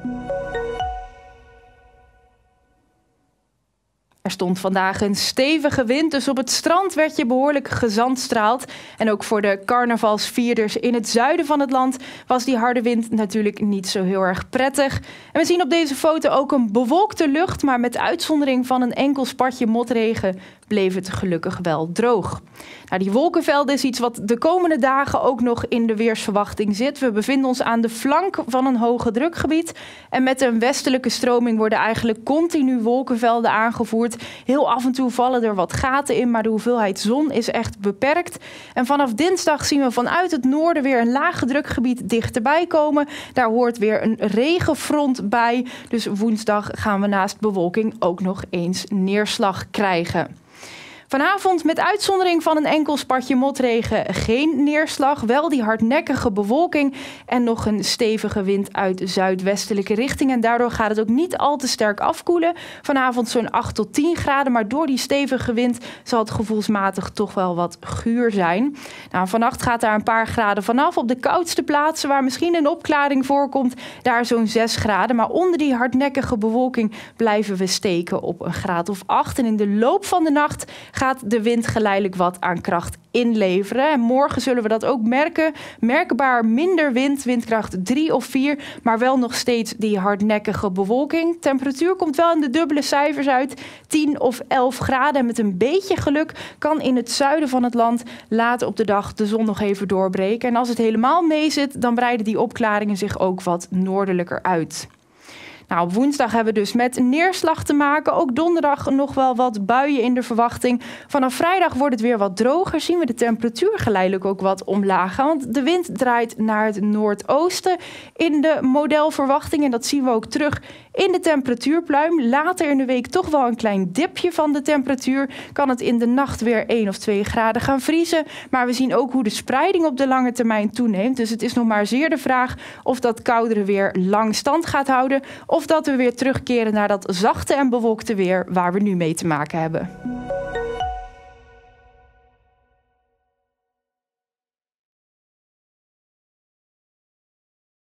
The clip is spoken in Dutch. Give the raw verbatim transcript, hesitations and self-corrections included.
Er stond vandaag een stevige wind, dus op het strand werd je behoorlijk gezandstraald. En ook voor de carnavalsvierders in het zuiden van het land was die harde wind natuurlijk niet zo heel erg prettig. En we zien op deze foto ook een bewolkte lucht, maar met uitzondering van een enkel spatje motregen bleef het gelukkig wel droog. Nou, die wolkenvelden is iets wat de komende dagen ook nog in de weersverwachting zit. We bevinden ons aan de flank van een hoge drukgebied. En met een westelijke stroming worden eigenlijk continu wolkenvelden aangevoerd. Heel af en toe vallen er wat gaten in, maar de hoeveelheid zon is echt beperkt. En vanaf dinsdag zien we vanuit het noorden weer een lage drukgebied dichterbij komen. Daar hoort weer een regenfront bij. Dus woensdag gaan we naast bewolking ook nog eens neerslag krijgen. Vanavond met uitzondering van een enkel spatje motregen geen neerslag. Wel die hardnekkige bewolking en nog een stevige wind uit de zuidwestelijke richting. En daardoor gaat het ook niet al te sterk afkoelen. Vanavond zo'n acht tot tien graden, maar door die stevige wind zal het gevoelsmatig toch wel wat guur zijn. Nou, vannacht gaat daar een paar graden vanaf. Op de koudste plaatsen waar misschien een opklaring voorkomt, daar zo'n zes graden. Maar onder die hardnekkige bewolking blijven we steken op een graad of acht. En in de loop van de nacht gaat de wind geleidelijk wat aan kracht inleveren. En morgen zullen we dat ook merken. Merkbaar minder wind, windkracht drie of vier, maar wel nog steeds die hardnekkige bewolking. Temperatuur komt wel in de dubbele cijfers uit, tien of elf graden. En met een beetje geluk kan in het zuiden van het land later op de dag de zon nog even doorbreken. En als het helemaal mee zit, dan breiden die opklaringen zich ook wat noordelijker uit. Nou, op woensdag hebben we dus met neerslag te maken. Ook donderdag nog wel wat buien in de verwachting. Vanaf vrijdag wordt het weer wat droger. Zien we de temperatuur geleidelijk ook wat omlaag gaan. Want de wind draait naar het noordoosten in de modelverwachting. En dat zien we ook terug in de temperatuurpluim. Later in de week toch wel een klein dipje van de temperatuur. Kan het in de nacht weer één of twee graden gaan vriezen. Maar we zien ook hoe de spreiding op de lange termijn toeneemt. Dus het is nog maar zeer de vraag of dat koudere weer lang stand gaat houden. Of dat we weer terugkeren naar dat zachte en bewolkte weer waar we nu mee te maken hebben.